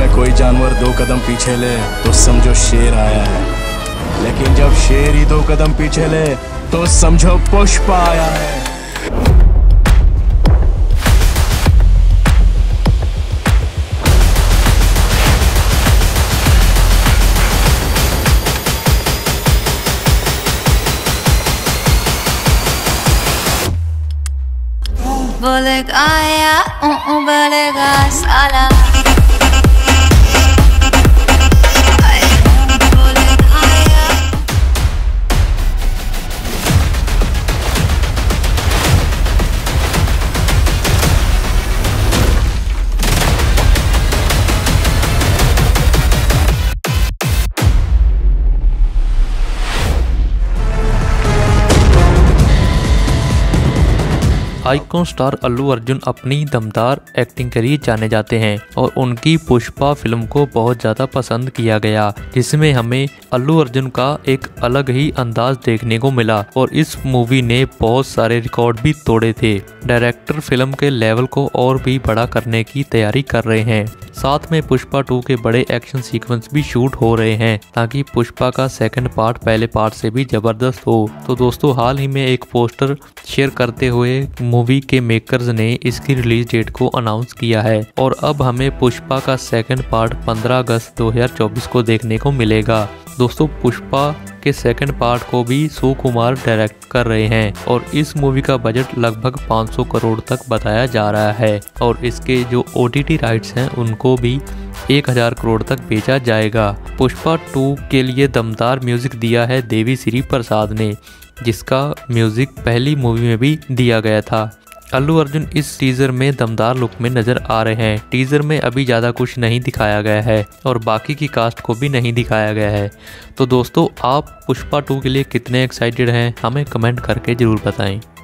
में कोई जानवर 2 कदम पीछे ले तो समझो शेर आया है, लेकिन जब शेर ही 2 कदम पीछे ले तो समझो पुष्पा आया है। बोलेगा या बोलेगा साला। आइकॉन स्टार अल्लू अर्जुन अपनी दमदार एक्टिंग के लिए जाने जाते हैं और उनकी पुष्पा फिल्म को बहुत ज़्यादा पसंद किया गया, जिसमें हमें अल्लू अर्जुन का एक अलग ही अंदाज देखने को मिला और इस मूवी ने बहुत सारे रिकॉर्ड भी तोड़े थे। डायरेक्टर फिल्म के लेवल को और भी बड़ा करने की तैयारी कर रहे हैं। साथ में पुष्पा 2 के बड़े एक्शन सीक्वेंस भी शूट हो रहे हैं ताकि पुष्पा का सेकंड पार्ट पहले पार्ट से भी जबरदस्त हो। तो दोस्तों, हाल ही में एक पोस्टर शेयर करते हुए मूवी के मेकर्स ने इसकी रिलीज डेट को अनाउंस किया है और अब हमें पुष्पा का सेकंड पार्ट 15 अगस्त 2024 को देखने को मिलेगा। दोस्तों, पुष्पा के सेकंड पार्ट को भी सुकुमार डायरेक्ट कर रहे हैं और इस मूवी का बजट लगभग 500 करोड़ तक बताया जा रहा है और इसके जो OTT राइट्स हैं उनको भी 1000 करोड़ तक बेचा जाएगा। पुष्पा 2 के लिए दमदार म्यूजिक दिया है देवी श्री प्रसाद ने, जिसका म्यूजिक पहली मूवी में भी दिया गया था। अल्लू अर्जुन इस टीजर में दमदार लुक में नजर आ रहे हैं। टीजर में अभी ज़्यादा कुछ नहीं दिखाया गया है और बाकी की कास्ट को भी नहीं दिखाया गया है। तो दोस्तों, आप पुष्पा 2 के लिए कितने एक्साइटेड हैं हमें कमेंट करके ज़रूर बताएं।